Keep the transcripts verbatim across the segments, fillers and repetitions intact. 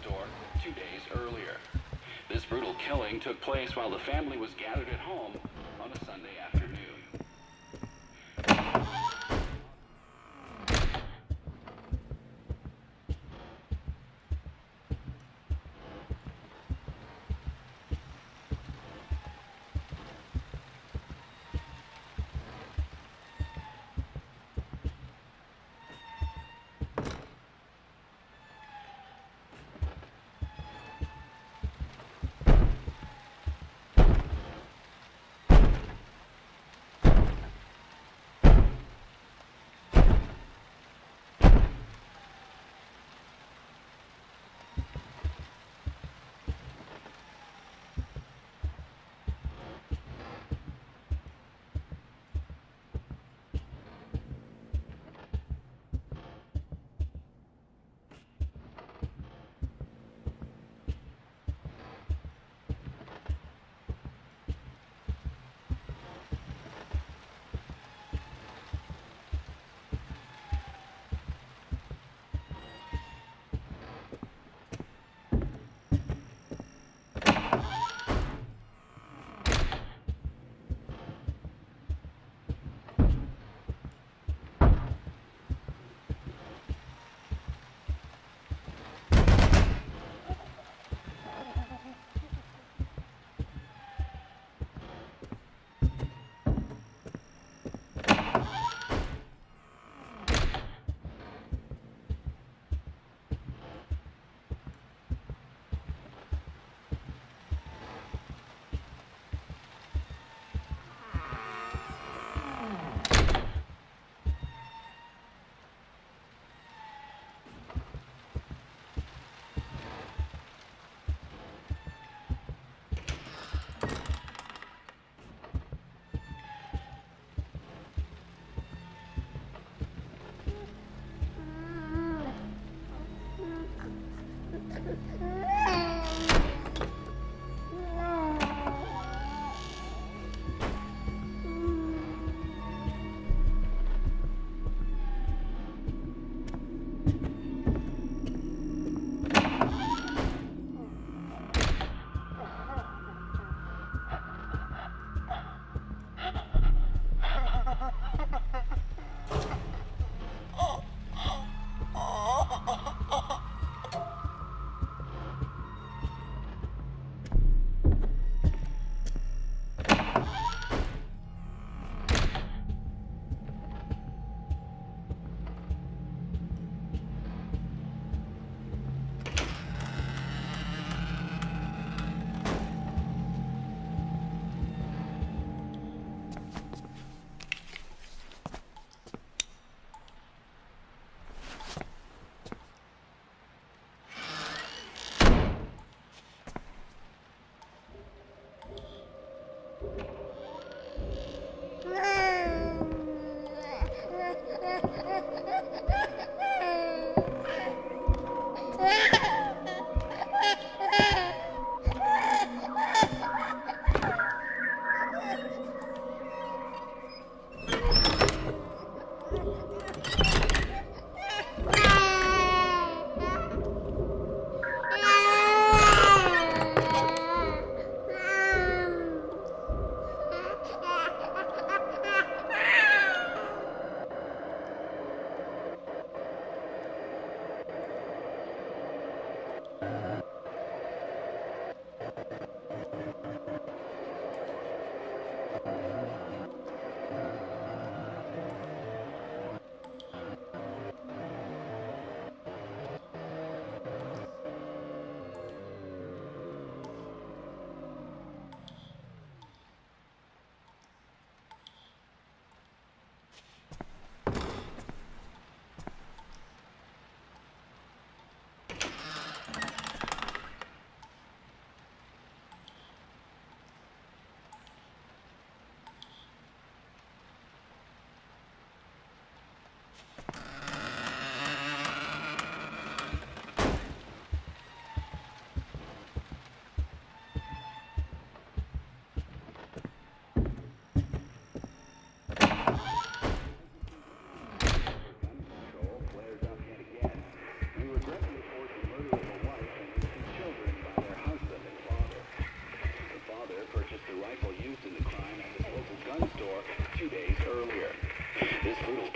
store two days earlier. This brutal killing took place while the family was gathered at home on a Sunday afternoon.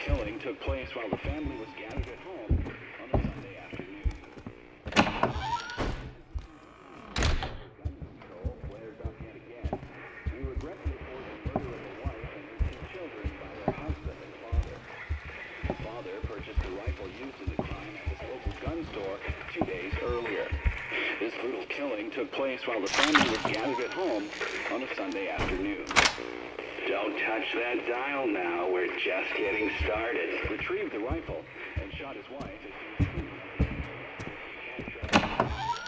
killing took place while the family was gathered at home on a Sunday afternoon. Gun control flares up yet again. We regret to report the murder of a wife and her two children by their husband and father. The father purchased the rifle used in the crime at his local gun store two days earlier. This brutal killing took place while the family was gathered at home on a Sunday afternoon. Don't touch that dial now. We're just getting started. Retrieved the rifle and shot his wife as he was cleaning up.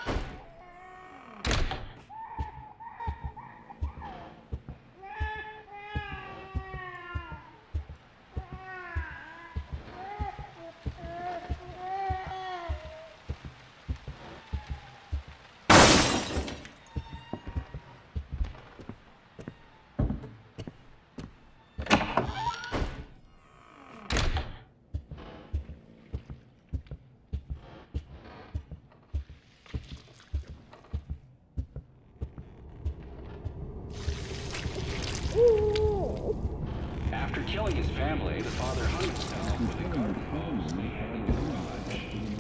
After killing his family, the father hung himself with a garden hose he had in the garage.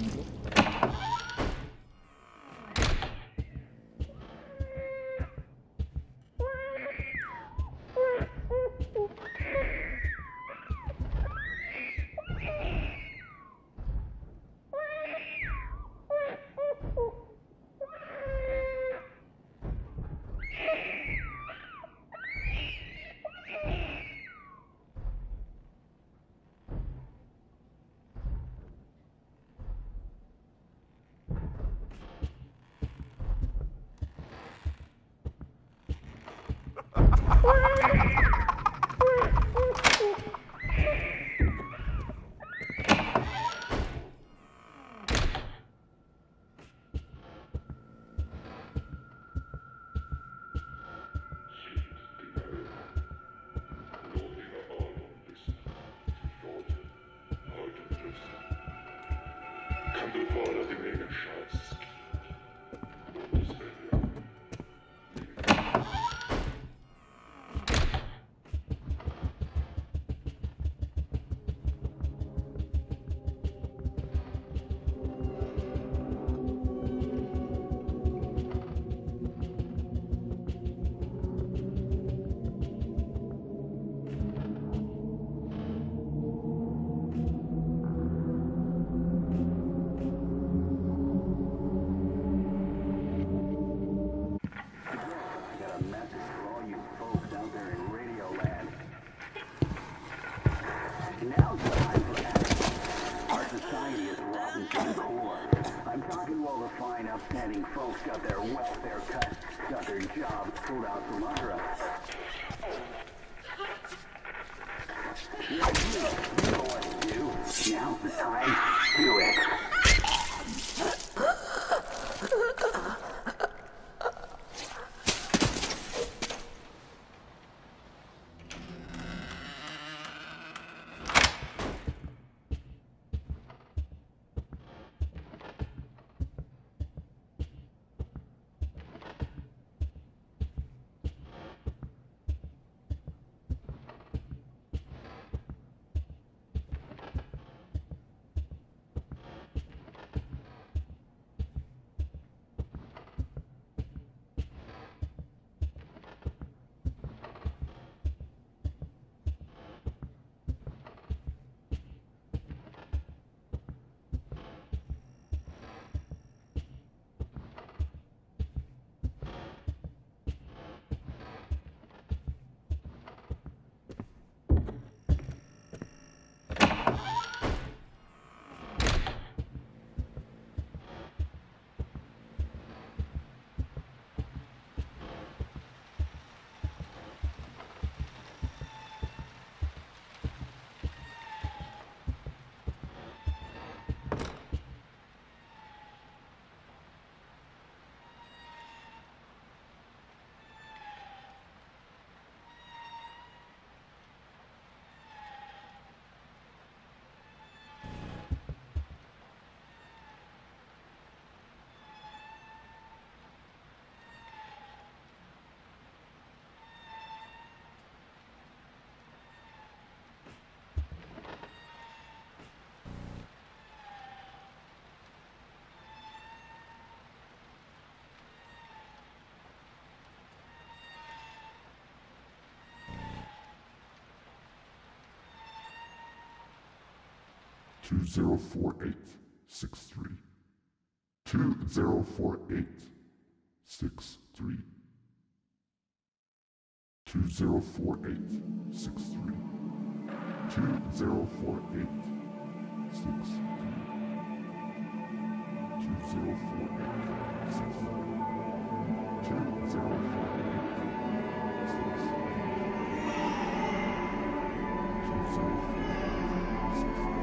Upstanding folks got their welfare cut, got their jobs pulled out from under us. You know, you know what to do. Now's the time. Do it. two zero four eight six three. two zero four eight six three. two zero four eight six three. two zero four eight six three. two zero four eight six three. two zero four eight six three. two zero four eight six three.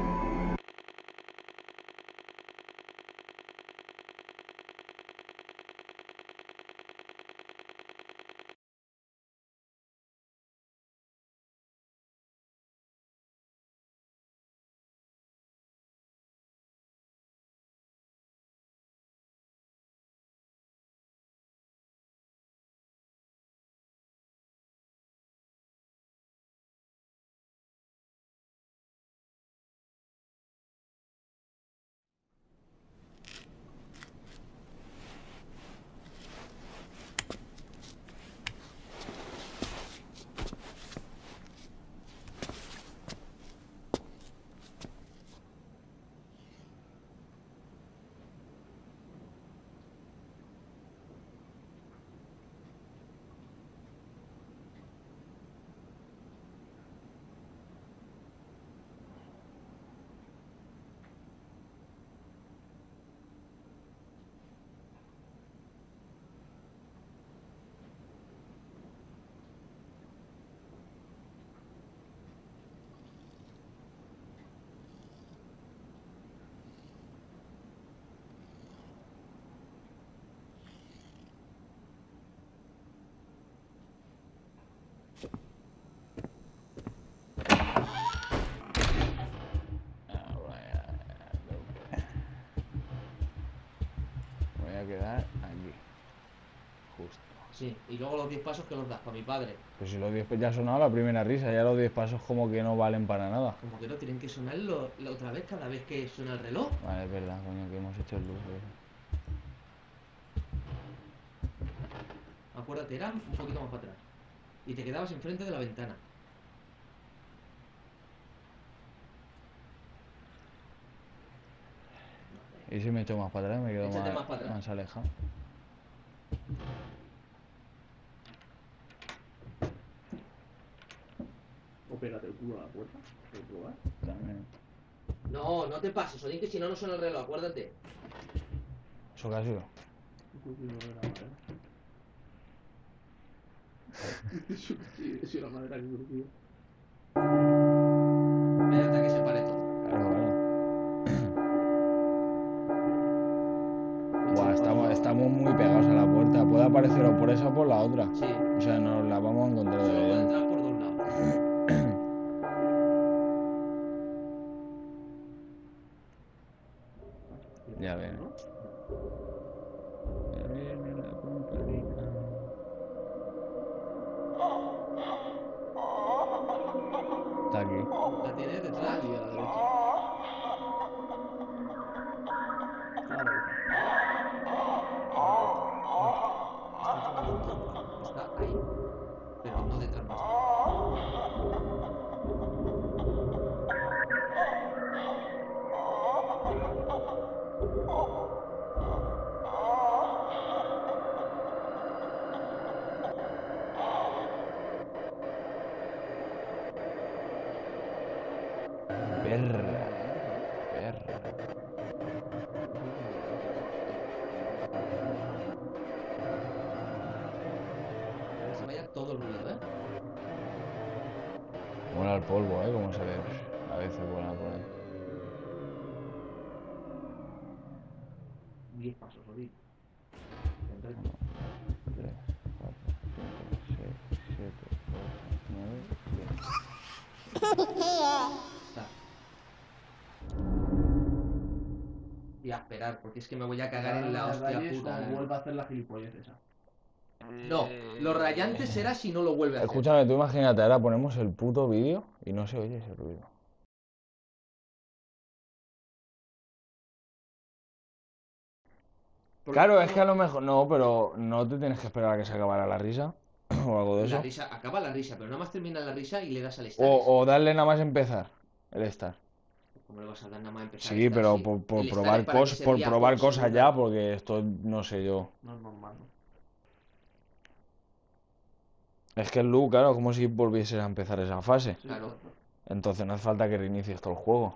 Quedar aquí justo. Sí, y luego los diez pasos que los das para mi padre. Pues si los diez ya ha sonado la primera risa, ya los diez pasos como que no valen para nada. Como que no tienen que sonar lo, la otra vez cada vez que suena el reloj. Vale, es verdad, coño, que hemos hecho el luz. Acuérdate, era un poquito más para atrás. Y te quedabas enfrente de la ventana. Y si me echo más para atrás, me quedo Échate más, más para atrás. más alejado. O pégate el culo a la puerta. ¿Puedes probar? También. No, no te pases, Odín, que si no, no suena el reloj, acuérdate. Eso casi no. Sí, la madera que crujía. Espérate a que se pare todo. Claro, claro. Buah, estamos, estamos muy pegados a la puerta. Puede aparecer o por esa o por la otra. Sí. O sea, nos la vamos a encontrar de Solo puede bien. entrar por dos lados. Ya ven. Ya viene la campanita. Está aquí. ¿La tienes detrás? Y a la derecha. A la derecha. Está ahí. Pero no detrás más. Perra. Perra. Que se vaya todo el ruido, ¿eh? Mola el polvo, ¿eh? Como se ve. A veces vuela por ahí. diez pasos, Odín. tres, cuatro, cinco, seis, siete, ocho, nueve, diez. Está. Y a esperar, porque es que me voy a cagar en la hostia puta. Como ¿eh? vuelva a hacer la gilipollez esa. No, lo rayante será si no lo vuelve a hacer. Escúchame, tú imagínate, ahora ponemos el puto vídeo y no se oye ese ruido. Porque Claro, es no- que a lo mejor no, pero no te tienes que esperar a que se acabara la risa o algo de La eso. risa, acaba la risa, pero nada más termina la risa y le das al start. O, o darle nada más empezar el estar. ¿Cómo le vas a dar nada más empezar? Sí, a estar pero así? por, por El estar probar es para que cosas, se por ría probar por su cosas vida. ya, porque esto no sé yo. No es normal, ¿no? Es que el Lu, claro, como si volvieses a empezar esa fase. Sí, Claro. Entonces no hace falta que reinicies todo el juego.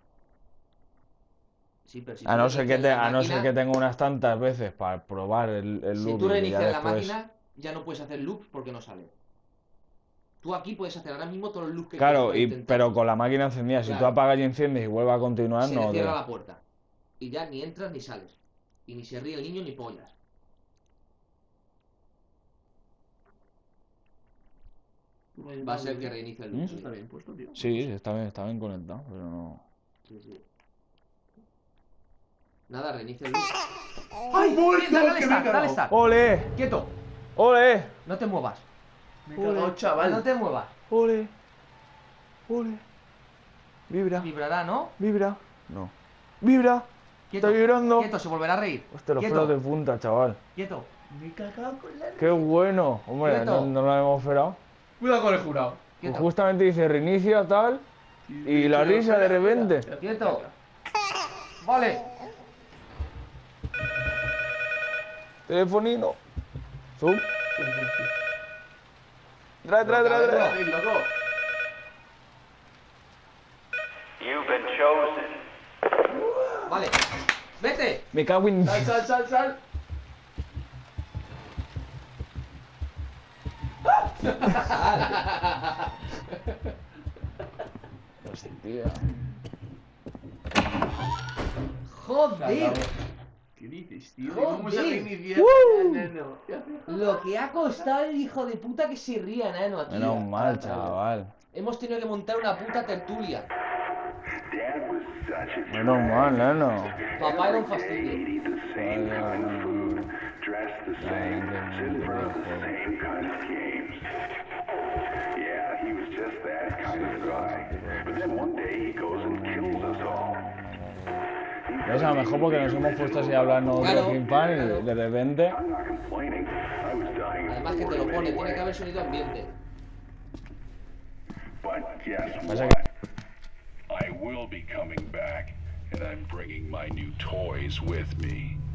Sí, pero si A tú no ser que, reinicias te, la a no ser máquina, que tenga unas tantas veces para probar el, el si loop tú y que ya reinicias la después... máquina, ya no puedes hacer loops porque no sale. Tú aquí puedes hacer ahora mismo todos los loops que Claro, quieras, y, intentarlos. pero con la máquina encendida, si tú Claro. apagas y enciendes y vuelves a continuar, Se no... le te- cierra la puerta. Y ya ni entras ni sales. Y ni se ríe el niño ni pollas. Tú me has Va a dado ser que bien. reinicie el ¿Mm? loop. Eso está bien puesto, tío. Sí, sí, está bien, está bien conectado, pero no... Sí, sí. Nada, reinicia el loop. ¡Ay! Dale que me he start, dale cagado! start. ¡Ole! Quieto, ¡Ole! no te muevas. Me he cagado, chaval. No te muevas. ¡Ole! ¡Ole! Vibra, Vibrará, ¿no? vibra. No. ¡Vibra! Quieto. ¡Está vibrando! Quieto, se volverá a reír. Hostia, los Quieto. pelos de punta, chaval. Quieto. Me he cagado con la... ¡Qué bueno! Hombre, Quieto. no, no lo hemos esperado. Cuidado con el jurado. Pues Quieto. justamente dice reinicia tal y la risa de repente. Quieto. Vale. Telefonino. Zoom. Trae, trae, trae, trae. ¡Ey, loco! You've been chosen. Vale. Vete. Me cago en... ¡Sal, sal, sal, sal! Hostia. Joder. ¿Qué dices, tío? Joder. Vamos a reiniciar. ¡Uh! Ya, no, no. Lo que ha costado el hijo de puta que se ría, nano, aquí. Menos mal, chaval. Hemos tenido que montar una puta tertulia. Dad was such a Menos mal, nano. Papá era un fastidio. eat the same kind of food, dress the same, sit in front of the same kind of games. Yeah, he was just that kind of guy. But then one day he goes and kills us all. Es a lo mejor porque nos hemos puesto así a hablarnos Claro, de pim pam claro. y de repente... I'm not complaining. I was dying of Además que te lo boredom pone, anyway. tiene que haber sonido ambiente. But guess Pasa what? I will be coming back, and I'm bringing my new toys with me.